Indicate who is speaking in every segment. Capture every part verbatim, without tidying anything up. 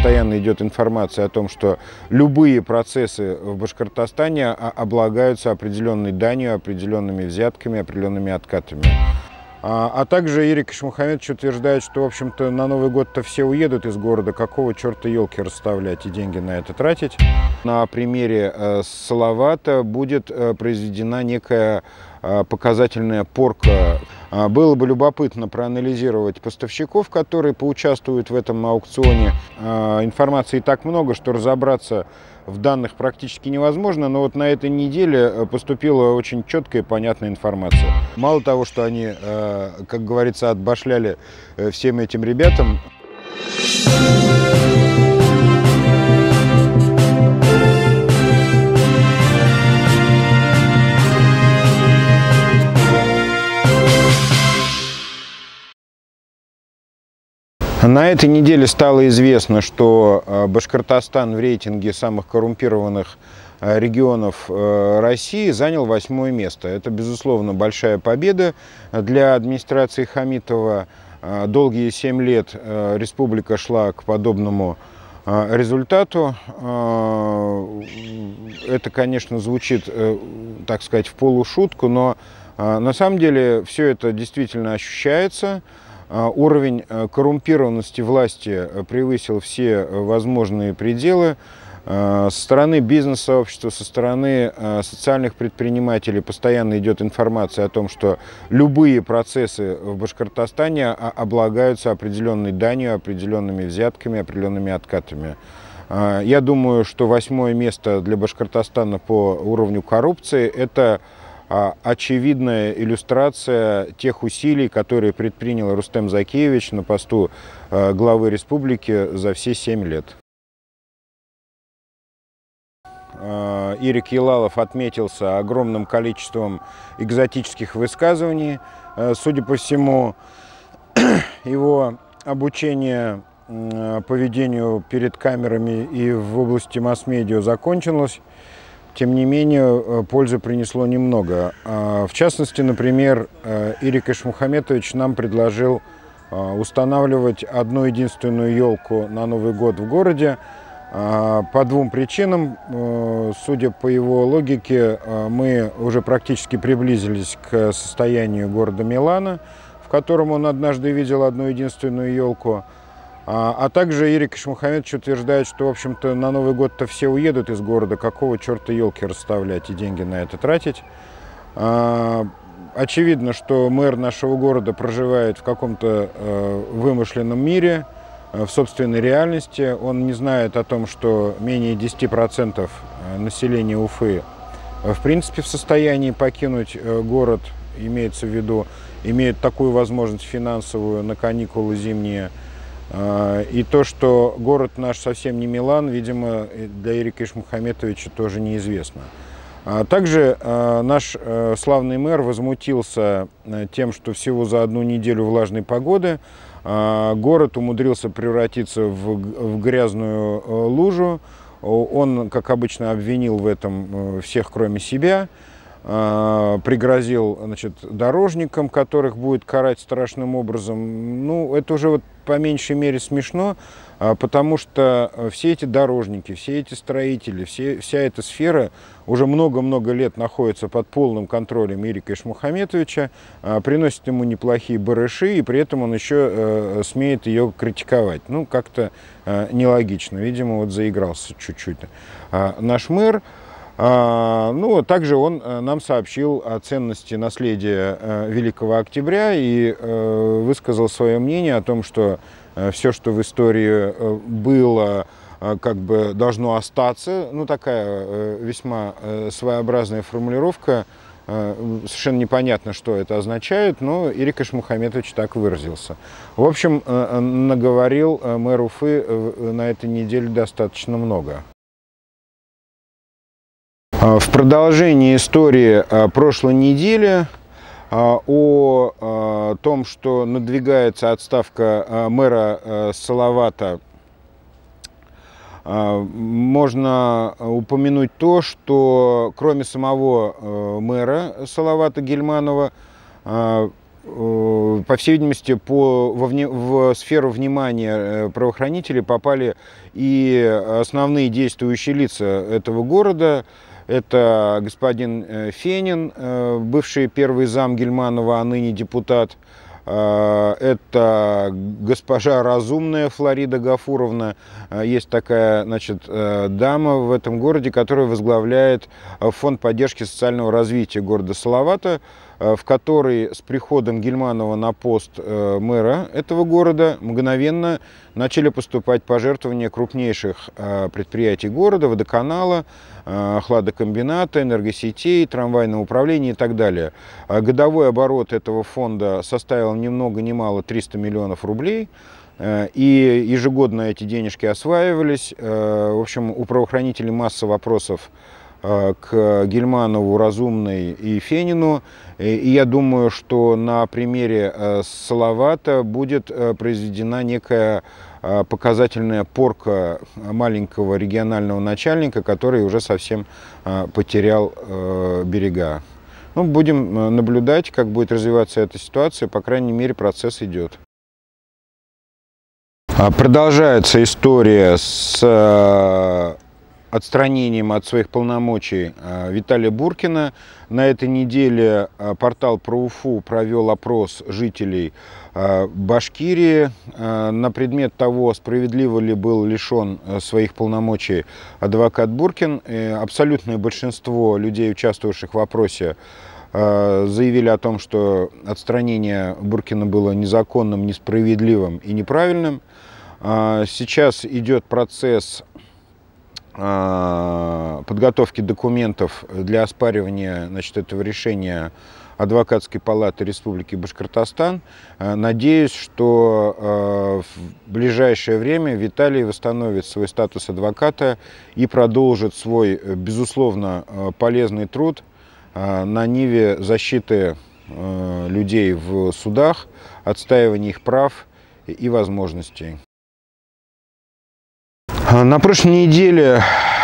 Speaker 1: постоянно идет информация о том, что любые процессы в Башкортостане облагаются определенной данью, определенными взятками, определенными откатами. А, а также Ирик Ишмухаметович утверждает, что, в общем-то, на Новый год-то все уедут из города, какого черта елки расставлять и деньги на это тратить. На примере э, Салавата будет э, произведена некая э, показательная порка. Э, было бы любопытно проанализировать поставщиков, которые поучаствуют в этом аукционе. Э, информации так много, что разобраться в данных практически невозможно, но вот на этой неделе поступила очень четкая и понятная информация. Мало того, что они, как говорится, отбашляли всем этим ребятам. На этой неделе стало известно, что Башкортостан в рейтинге самых коррумпированных регионов России занял восьмое место. Это, безусловно, большая победа для администрации Хамитова. Долгие семь лет республика шла к подобному результату. Это, конечно, звучит, так сказать, в полушутку, но на самом деле все это действительно ощущается. Уровень коррумпированности власти превысил все возможные пределы. Со стороны бизнес-сообщества, со стороны социальных предпринимателей постоянно идет информация о том, что любые процессы в Башкортостане облагаются определенной данью, определенными взятками, определенными откатами. Я думаю, что восьмое место для Башкортостана по уровню коррупции – это очевидная иллюстрация тех усилий, которые предпринял Рустем Закиевич на посту главы республики за все семь лет. Ирик Елалов отметился огромным количеством экзотических высказываний. Судя по всему, его обучение поведению перед камерами и в области масс-медиа закончилось. Тем не менее, пользы принесло немного. В частности, например, Ирик Ишмухаметович нам предложил устанавливать одну единственную елку на Новый год в городе по двум причинам. Судя по его логике, мы уже практически приблизились к состоянию города Милана, в котором он однажды видел одну единственную елку. А также Ирик Ишмухаметович утверждает, что, в общем-то, на Новый год-то все уедут из города, какого черта елки расставлять и деньги на это тратить. Очевидно, что мэр нашего города проживает в каком-то вымышленном мире, в собственной реальности. Он не знает о том, что менее десяти процентов населения Уфы в принципе в состоянии покинуть город, имеется в виду, имеет такую возможность финансовую на каникулы зимние. И то, что город наш совсем не Милан, видимо, для Ирика Ишмухаметовича тоже неизвестно. Также наш славный мэр возмутился тем, что всего за одну неделю влажной погоды город умудрился превратиться в грязную лужу. Он, как обычно, обвинил в этом всех, кроме себя. Пригрозил, значит, дорожникам, которых будет карать страшным образом. Ну, это уже вот по меньшей мере смешно, потому что все эти дорожники, все эти строители, все, вся эта сфера уже много-много лет находится под полным контролем Ирика Ишмухаметовича, приносит ему неплохие барыши, и при этом он еще смеет ее критиковать. Ну, как-то нелогично. Видимо, вот заигрался чуть-чуть наш мэр. Ну, также он нам сообщил о ценности наследия Великого Октября и высказал свое мнение о том, что все, что в истории было, как бы должно остаться. Ну, такая весьма своеобразная формулировка. Совершенно непонятно, что это означает, но Ирик Ишмухаметович так выразился. В общем, наговорил мэр Уфы на этой неделе достаточно много. В продолжении истории прошлой недели о том, что надвигается отставка мэра Салавата, можно упомянуть то, что кроме самого мэра Салавата Гильманова по всей видимости, по, во вне, в сферу внимания правоохранителей попали и основные действующие лица этого города. Это господин Фенин, бывший первый зам Гильманова, а ныне депутат. Это госпожа Разумная Флорида Гафуровна. Есть такая, значит, дама в этом городе, которая возглавляет фонд поддержки социального развития города Салавата, в который с приходом Гильманова на пост мэра этого города мгновенно начали поступать пожертвования крупнейших предприятий города, водоканала, хладокомбината, энергосетей, трамвайного управления и так далее. Годовой оборот этого фонда составил ни много ни мало триста миллионов рублей. И ежегодно эти денежки осваивались. В общем, у правоохранителей масса вопросов к Гильманову, Разумной и Фенину. И я думаю, что на примере Салавата будет произведена некая показательная порка маленького регионального начальника, который уже совсем потерял берега. Ну, будем наблюдать, как будет развиваться эта ситуация. По крайней мере, процесс идет. Продолжается история с отстранением от своих полномочий Виталия Буркина. На этой неделе портал про Уфу провел опрос жителей Башкирии на предмет того, справедливо ли был лишен своих полномочий адвокат Буркин. Абсолютное большинство людей, участвовавших в опросе, заявили о том, что отстранение Буркина было незаконным, несправедливым и неправильным. Сейчас идет процесс подготовки документов для оспаривания, значит, этого решения Адвокатской палаты Республики Башкортостан. Надеюсь, что в ближайшее время Виталий восстановит свой статус адвоката и продолжит свой, безусловно, полезный труд на ниве защиты людей в судах, отстаивания их прав и возможностей. На прошлой неделе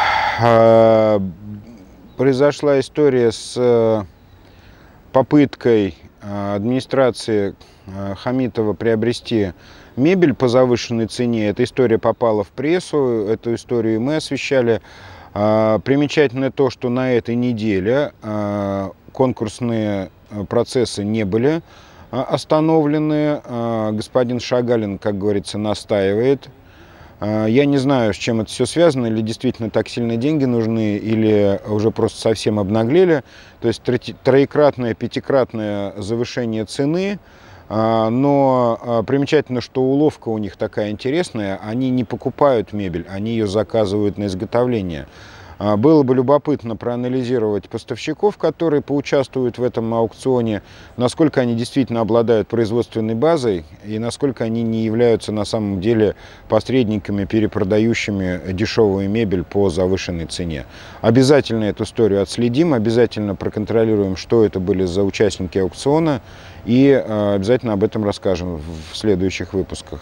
Speaker 1: произошла история с попыткой администрации Хамитова приобрести мебель по завышенной цене. Эта история попала в прессу, эту историю мы освещали. Примечательно то, что на этой неделе конкурсные процессы не были остановлены. Господин Шагалин, как говорится, настаивает. Я не знаю, с чем это все связано, или действительно так сильно деньги нужны, или уже просто совсем обнаглели. То есть троекратное, пятикратное завышение цены. Но примечательно, что уловка у них такая интересная. Они не покупают мебель, они ее заказывают на изготовление. Было бы любопытно проанализировать поставщиков, которые поучаствуют в этом аукционе, насколько они действительно обладают производственной базой и насколько они не являются на самом деле посредниками, перепродающими дешевую мебель по завышенной цене. Обязательно эту историю отследим, обязательно проконтролируем, что это были за участники аукциона, и обязательно об этом расскажем в следующих выпусках.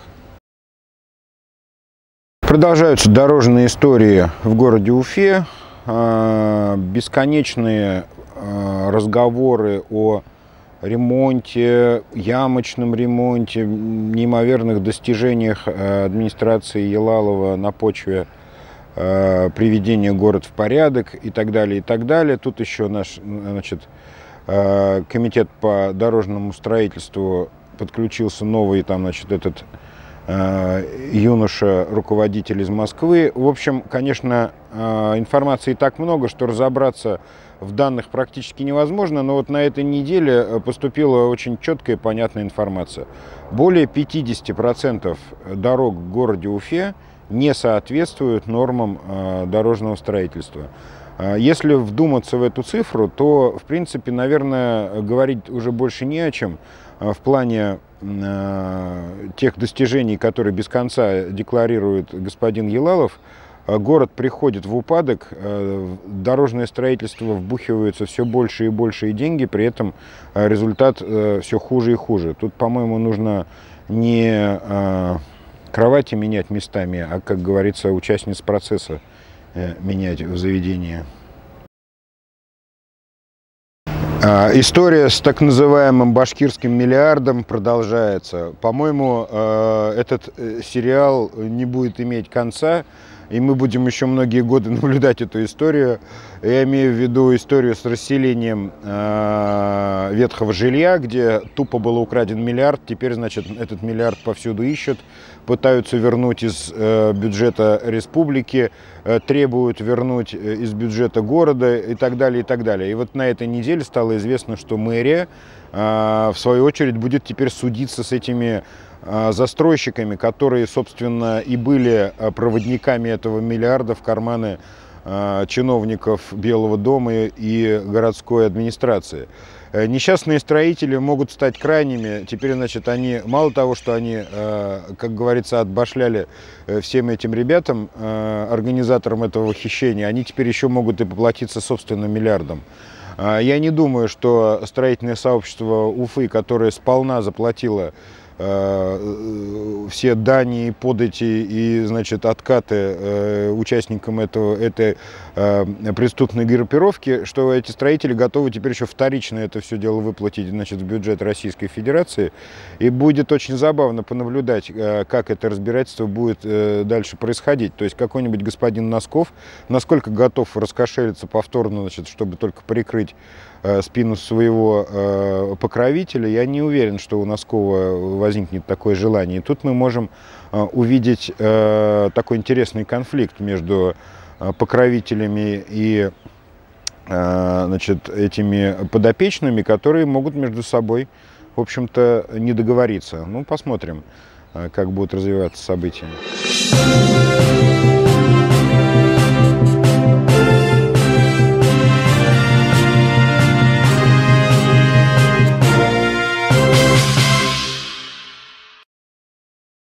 Speaker 1: Продолжаются дорожные истории в городе Уфе, бесконечные разговоры о ремонте, ямочном ремонте, неимоверных достижениях администрации Елалова на почве приведения города в порядок и так далее, и так далее. Тут еще наш, значит, комитет по дорожному строительству подключился, новый там, значит, этот юноша, руководитель из Москвы. В общем, конечно, информации так много, что разобраться в данных практически невозможно, но вот на этой неделе поступила очень четкая и понятная информация. Более пятидесяти процентов дорог в городе Уфе не соответствуют нормам дорожного строительства. Если вдуматься в эту цифру, то, в принципе, наверное, говорить уже больше не о чем в плане тех достижений, которые без конца декларирует господин Елалов. Город приходит в упадок, дорожное строительство вбухивается все больше и больше и деньги, при этом результат все хуже и хуже. Тут, по-моему, нужно не кровати менять местами, а, как говорится, участниц процесса менять в заведении. История с так называемым башкирским миллиардом продолжается. По-моему, этот сериал не будет иметь конца, и мы будем еще многие годы наблюдать эту историю. Я имею в виду историю с расселением ветхого жилья, где тупо был украден миллиард. Теперь, значит, этот миллиард повсюду ищут, пытаются вернуть из бюджета республики, требуют вернуть из бюджета города и так далее, и так далее. И вот на этой неделе стало известно, что мэрия, в свою очередь, будет теперь судиться с этими застройщиками, которые, собственно, и были проводниками этого миллиарда в карманы чиновников Белого дома и городской администрации. Несчастные строители могут стать крайними. Теперь, значит, они, мало того, что они, как говорится, отбашляли всем этим ребятам, организаторам этого хищения, они теперь еще могут и поплатиться собственным миллиардом. Я не думаю, что строительное сообщество Уфы, которое сполна заплатило все дани, подати и, значит, откаты э, участникам этого, этой э, преступной группировки, что эти строители готовы теперь еще вторично это все дело выплатить, значит, в бюджет Российской Федерации. И будет очень забавно понаблюдать, э, как это разбирательство будет э, дальше происходить. То есть какой-нибудь господин Носков, насколько готов раскошелиться повторно, значит, чтобы только прикрыть э, спину своего э, покровителя, я не уверен, что у Носкова возникнет такое желание. И тут мы можем э, увидеть э, такой интересный конфликт между э, покровителями и э, значит, этими подопечными, которые могут между собой, в общем-то, не договориться. Ну, посмотрим, э, как будут развиваться события.